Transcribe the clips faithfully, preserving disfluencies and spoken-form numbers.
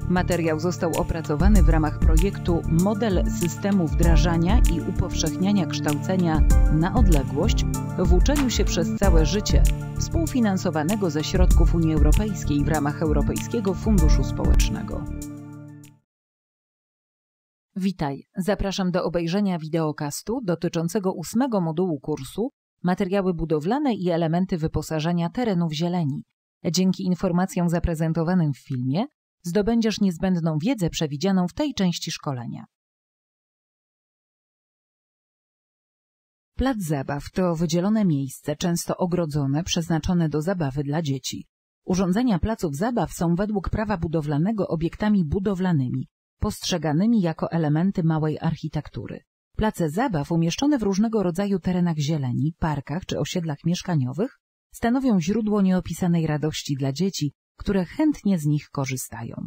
Materiał został opracowany w ramach projektu Model systemu wdrażania i upowszechniania kształcenia na odległość w uczeniu się przez całe życie, współfinansowanego ze środków Unii Europejskiej w ramach Europejskiego Funduszu Społecznego. Witaj, zapraszam do obejrzenia wideokastu dotyczącego ósmego modułu kursu Materiały budowlane i elementy wyposażenia terenów zieleni. Dzięki informacjom zaprezentowanym w filmie zdobędziesz niezbędną wiedzę przewidzianą w tej części szkolenia. Plac zabaw to wydzielone miejsce, często ogrodzone, przeznaczone do zabawy dla dzieci. Urządzenia placów zabaw są według prawa budowlanego obiektami budowlanymi, postrzeganymi jako elementy małej architektury. Place zabaw umieszczone w różnego rodzaju terenach zieleni, parkach czy osiedlach mieszkaniowych stanowią źródło nieopisanej radości dla dzieci, które chętnie z nich korzystają.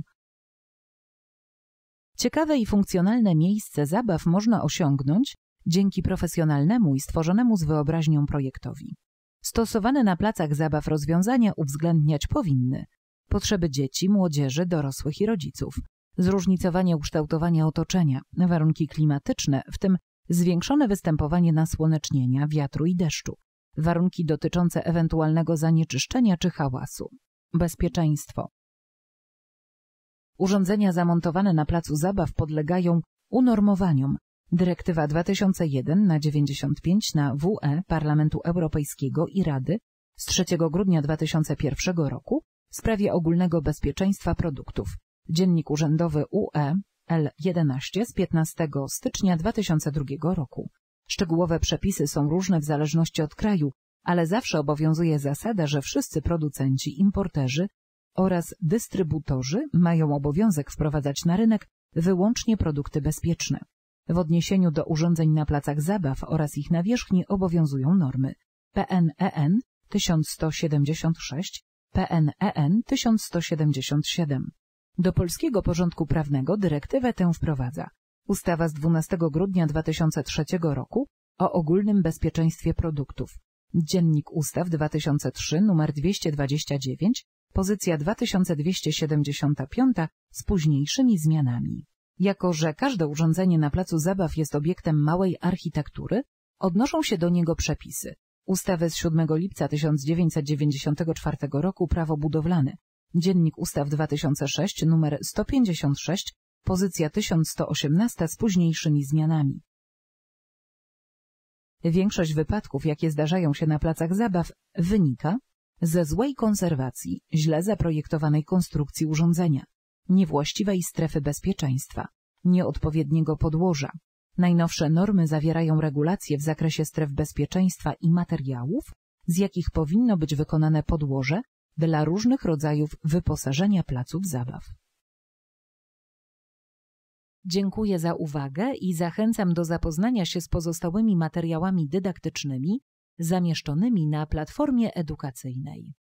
Ciekawe i funkcjonalne miejsce zabaw można osiągnąć dzięki profesjonalnemu i stworzonemu z wyobraźnią projektowi. Stosowane na placach zabaw rozwiązania uwzględniać powinny potrzeby dzieci, młodzieży, dorosłych i rodziców, zróżnicowanie ukształtowania otoczenia, warunki klimatyczne, w tym zwiększone występowanie nasłonecznienia, wiatru i deszczu, warunki dotyczące ewentualnego zanieczyszczenia czy hałasu, bezpieczeństwo. Urządzenia zamontowane na placu zabaw podlegają unormowaniom. Dyrektywa dwa tysiące jeden na dziewięćdziesiąt pięć na W E Parlamentu Europejskiego i Rady z trzeciego grudnia dwa tysiące pierwszego roku w sprawie ogólnego bezpieczeństwa produktów. Dziennik Urzędowy U E L jedenaście z piętnastego stycznia dwa tysiące drugiego roku. Szczegółowe przepisy są różne w zależności od kraju, ale zawsze obowiązuje zasada, że wszyscy producenci, importerzy oraz dystrybutorzy mają obowiązek wprowadzać na rynek wyłącznie produkty bezpieczne. W odniesieniu do urządzeń na placach zabaw oraz ich nawierzchni obowiązują normy P N E N tysiąc sto siedemdziesiąt sześć, P N E N tysiąc sto siedemdziesiąt siedem. Do polskiego porządku prawnego dyrektywę tę wprowadza ustawa z dwunastego grudnia dwa tysiące trzeciego roku o ogólnym bezpieczeństwie produktów, Dziennik Ustaw dwa tysiące trzy nr dwieście dwadzieścia dziewięć, pozycja dwa tysiące dwieście siedemdziesiąt pięć z późniejszymi zmianami. Jako że każde urządzenie na placu zabaw jest obiektem małej architektury, odnoszą się do niego przepisy ustawy z siódmego lipca tysiąc dziewięćset dziewięćdziesiątego czwartego roku Prawo budowlane, Dziennik Ustaw dwa tysiące sześć nr sto pięćdziesiąt sześć, pozycja tysiąc sto osiemnaście z późniejszymi zmianami. Większość wypadków, jakie zdarzają się na placach zabaw, wynika ze złej konserwacji, źle zaprojektowanej konstrukcji urządzenia, niewłaściwej strefy bezpieczeństwa, nieodpowiedniego podłoża. Najnowsze normy zawierają regulacje w zakresie stref bezpieczeństwa i materiałów, z jakich powinno być wykonane podłoże dla różnych rodzajów wyposażenia placów zabaw. Dziękuję za uwagę i zachęcam do zapoznania się z pozostałymi materiałami dydaktycznymi zamieszczonymi na platformie edukacyjnej.